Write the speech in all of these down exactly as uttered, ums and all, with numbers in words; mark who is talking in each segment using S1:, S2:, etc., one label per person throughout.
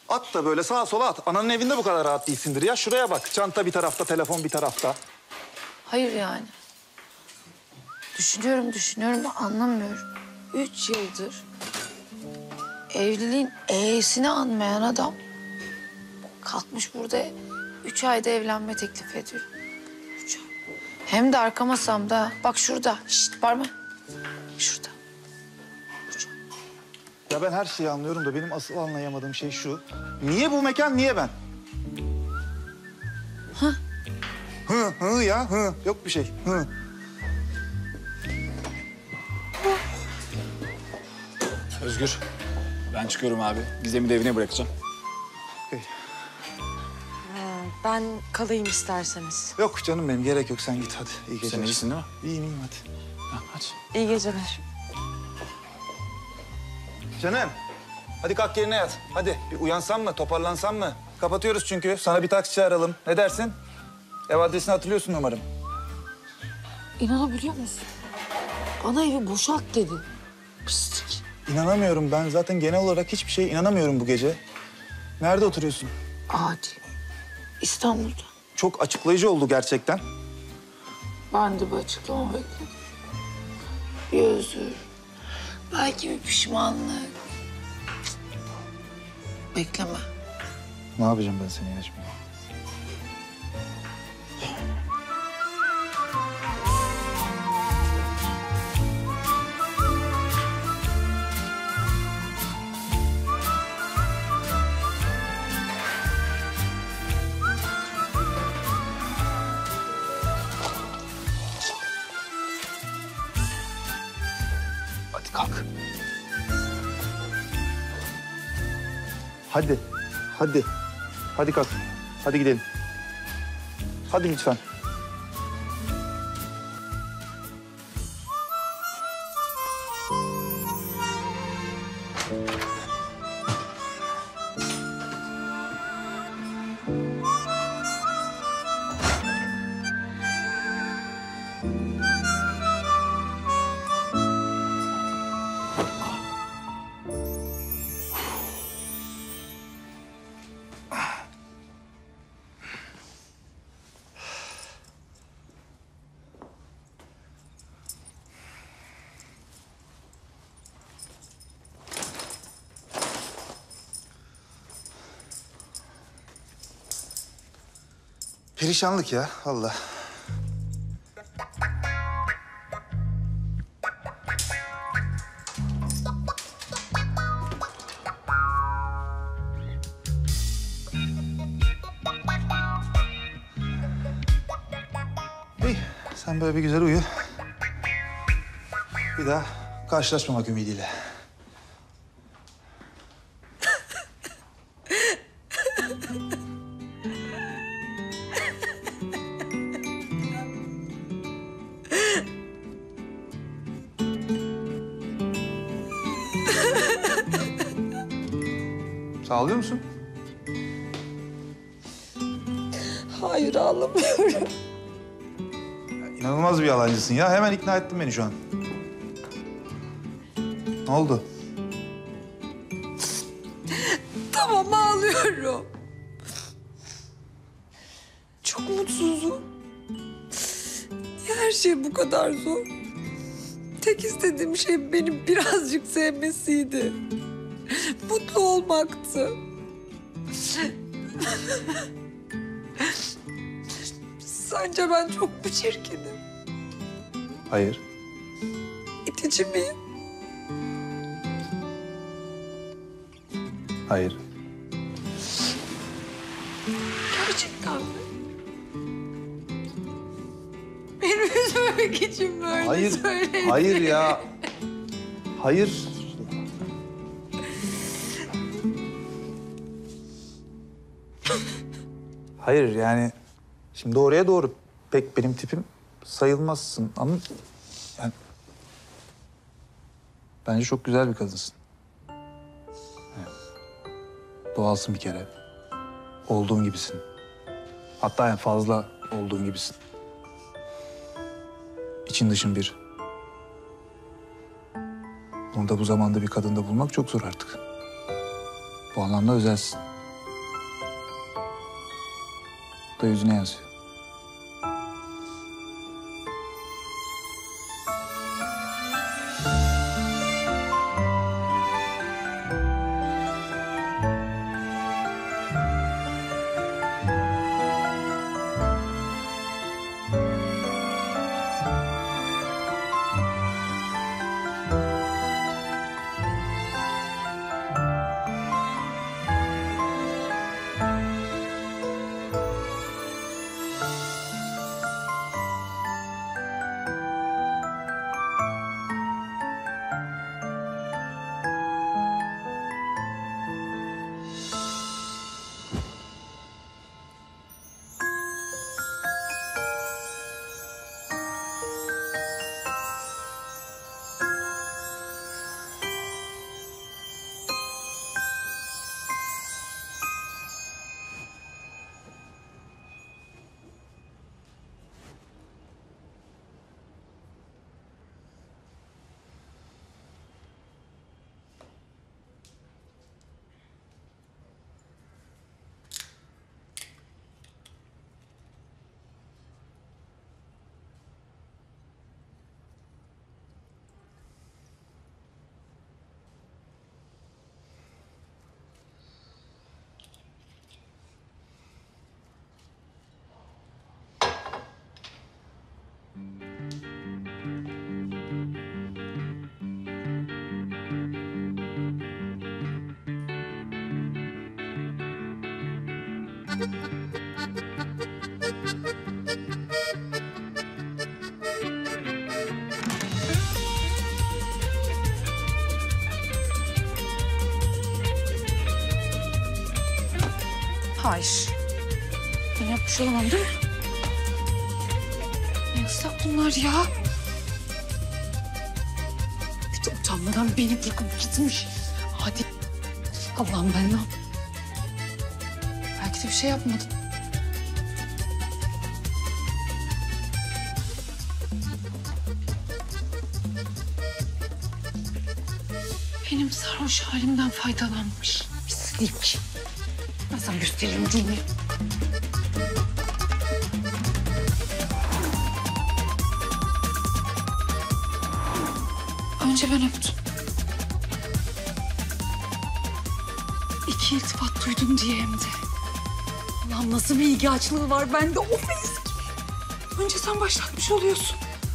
S1: At da böyle sağa sola at. Ananın evinde bu kadar rahat değilsindir ya. Şuraya bak. Çanta bir tarafta, telefon bir tarafta.
S2: Hayır yani. Düşünüyorum, düşünüyorum da anlamıyorum. Üç yıldır evliliğin E'sini anmayan adam kalkmış burada üç ayda evlenme teklif ediyor. Üç ay. Hem de arka masamda. Bak şurada. Şişt parma. Şurada. Üç ay.
S1: Ya ben her şeyi anlıyorum da benim asıl anlayamadığım şey şu. Niye bu mekan, niye ben?
S2: Hı?
S1: Hı, hı ya, hı. Yok bir şey, hı.
S3: Özgür, ben çıkıyorum abi. Gizem'i de evine bırakacağım.
S1: Okay.
S4: Ben kalayım isterseniz.
S1: Yok canım benim, gerek yok. Sen git hadi. İyi geceler.
S3: Sen iyisin değil mi?
S1: İyiyim, iyiyim hadi.
S3: Ha, hadi.
S4: İyi geceler.
S1: Canım, hadi kalk yerine yat. Hadi bir uyansan mı, toparlansan mı? Kapatıyoruz çünkü. Sana bir taksi çağıralım. Ne dersin? Ev adresini hatırlıyorsun umarım.
S2: İnanabiliyor musun? Bana evi boşalt dedi. Pislik.
S1: İnanamıyorum. Ben zaten genel olarak hiçbir şeye inanamıyorum bu gece. Nerede oturuyorsun?
S2: Adi. İstanbul'da.
S1: Çok açıklayıcı oldu gerçekten.
S2: Ben de bir açıklama bekledim. Bir özür. Belki bir pişmanlık. Bekleme.
S1: Ne yapacağım ben seni ya şimdi?
S3: Hadi kalk.
S1: Hadi, hadi. Hadi kalk. Hadi gidelim. Hadi lütfen. Perişanlık ya, vallahi. İyi, sen böyle bir güzel uyu. Bir daha karşılaşmamak ümidiyle. Ağlıyor musun?
S2: Hayır ağlamıyorum.
S1: İnanılmaz bir yalancısın ya. Hemen ikna ettin beni şu an. Ne oldu?
S2: Tamam ağlıyorum. Çok mutsuzum. Niye her şey bu kadar zor? Tek istediğim şey beni birazcık sevmesiydi. Mutlu olmaktı. Sence ben çok mu çirkinim?
S1: Hayır.
S2: İtici miyim?
S1: Hayır.
S2: Gerçekten mi? Beni üzmemek için böyle
S1: Hayır.
S2: söyledin.
S1: Hayır ya. Hayır. Hayır yani şimdi doğruya doğru pek benim tipim sayılmazsın ama yani bence çok güzel bir kadınsın. Yani, doğalsın bir kere. Olduğun gibisin. Hatta yani fazla olduğun gibisin. İçin dışın bir. Bunu da bu zamanda bir kadında bulmak çok zor artık. Bu anlamda özelsin. Bu da yüzüne yansıyor.
S2: Hayır. Ben yapmış olamam değil mi? Ne ıslak bunlar ya? Bir de utanmadan beni bırakıp gitmiş. Hadi. Allah'ım ben ne yap- Belki de bir şey yapmadım. Benim sarhoş halimden faydalanmış. Pislik. Ben sana gösteririm gününü. Önce ben öptüm. İki iltifat duydum diye hem de. Allah'ım nasıl bir ilgi açlığı var bende. Of eski. Önce sen başlatmış oluyorsun.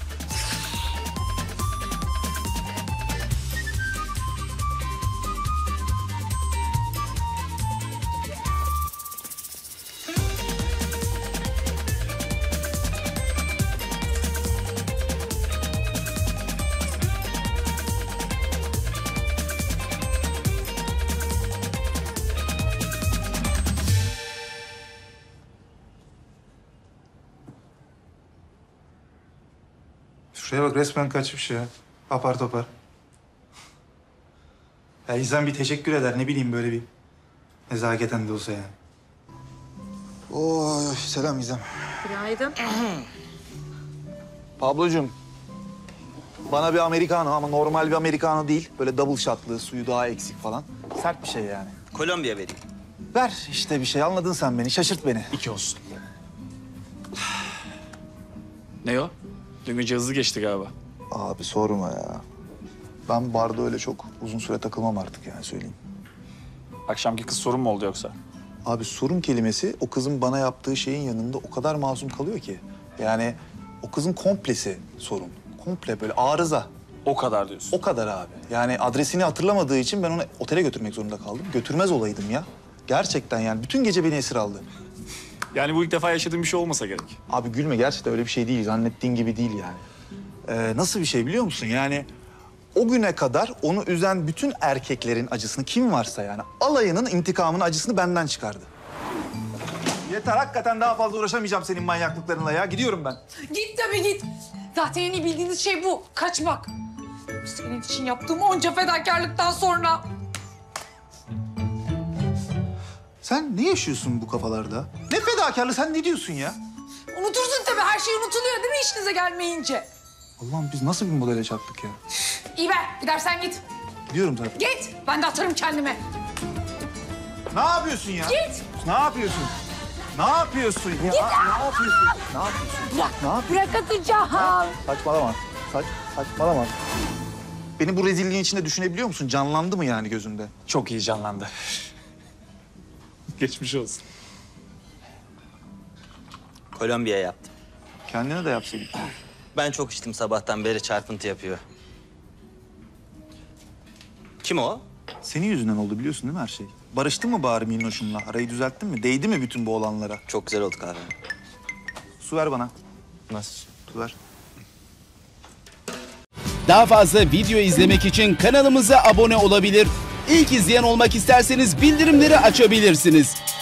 S5: Şuraya bak resmen kaçmış ya. Apar topar. Ya insan bir teşekkür eder ne bileyim böyle bir nezaketen de olsa yani. Oy selam Gizem.
S4: Günaydın.
S1: Pablocuğum, bana bir americano ama normal bir americano değil. Böyle double shotlı, suyu daha eksik falan. Sert bir şey yani.
S6: Kolombiya vereyim.
S1: Ver işte bir şey, anladın sen beni, şaşırt beni.
S3: İki olsun. Ne o? Dün gece hızlı geçti galiba.
S1: Abi sorma ya. Ben barda öyle çok uzun süre takılmam artık yani söyleyeyim.
S3: Akşamki kız sorun mu oldu yoksa?
S1: Abi sorun kelimesi o kızın bana yaptığı şeyin yanında o kadar masum kalıyor ki. Yani o kızın komplesi sorun. Komple böyle arıza.
S3: O kadar diyorsun.
S1: O kadar abi. Yani adresini hatırlamadığı için ben onu otele götürmek zorunda kaldım. Götürmez olaydım ya. Gerçekten yani bütün gece beni esir aldı.
S3: Yani bu ilk defa yaşadığın bir şey olmasa gerek.
S1: Abi gülme, gerçekten öyle bir şey değil. Zannettiğin gibi değil yani. Ee, nasıl bir şey biliyor musun? Yani o güne kadar onu üzen bütün erkeklerin acısını kim varsa yani alayının intikamını, acısını benden çıkardı. Yeter, hakikaten daha fazla uğraşamayacağım senin manyaklıklarınla ya. Gidiyorum ben.
S2: Git tabii git. Zaten en iyi bildiğiniz şey bu. Kaçmak. Senin için yaptığım onca fedakarlıktan sonra.
S5: Sen ne yaşıyorsun bu kafalarda? Ne fedakarlığı, sen ne diyorsun ya?
S2: Unutursun tabii. Her şey unutuluyor değil mi işinize gelmeyince?
S1: Allah'ım biz nasıl bir modele çattık ya?
S2: İyi be. Gidersen git.
S1: Gidiyorum zaten.
S2: Git. Ben de atarım kendime.
S5: Ne yapıyorsun ya?
S2: Git.
S5: Ne yapıyorsun?
S1: Ne yapıyorsun ya? Ne yapıyorsun? Ne yapıyorsun?
S2: Bırak,
S1: Ne yapıyorsun?
S2: bırak atacağım.
S1: Saçmalama. Saç, saçmalama. Beni bu rezilliğin içinde düşünebiliyor musun? Canlandı mı yani gözünde?
S3: Çok iyi canlandı. Geçmiş olsun.
S6: Kolombiya yaptım.
S1: Kendine de yapsaydın.
S6: Ben çok içtim sabahtan beri çarpıntı yapıyor. Kim o?
S1: Senin yüzünden oldu biliyorsun değil mi her şey? Barıştın mı bari Minnoş'umla? Arayı düzelttin mi? Değdi mi bütün bu olanlara?
S6: Çok güzel oldu kahve.
S1: Su ver bana.
S6: Nasıl?
S1: Su ver.
S7: Daha fazla video izlemek için kanalımıza abone olabilir. İlk izleyen olmak isterseniz bildirimleri açabilirsiniz.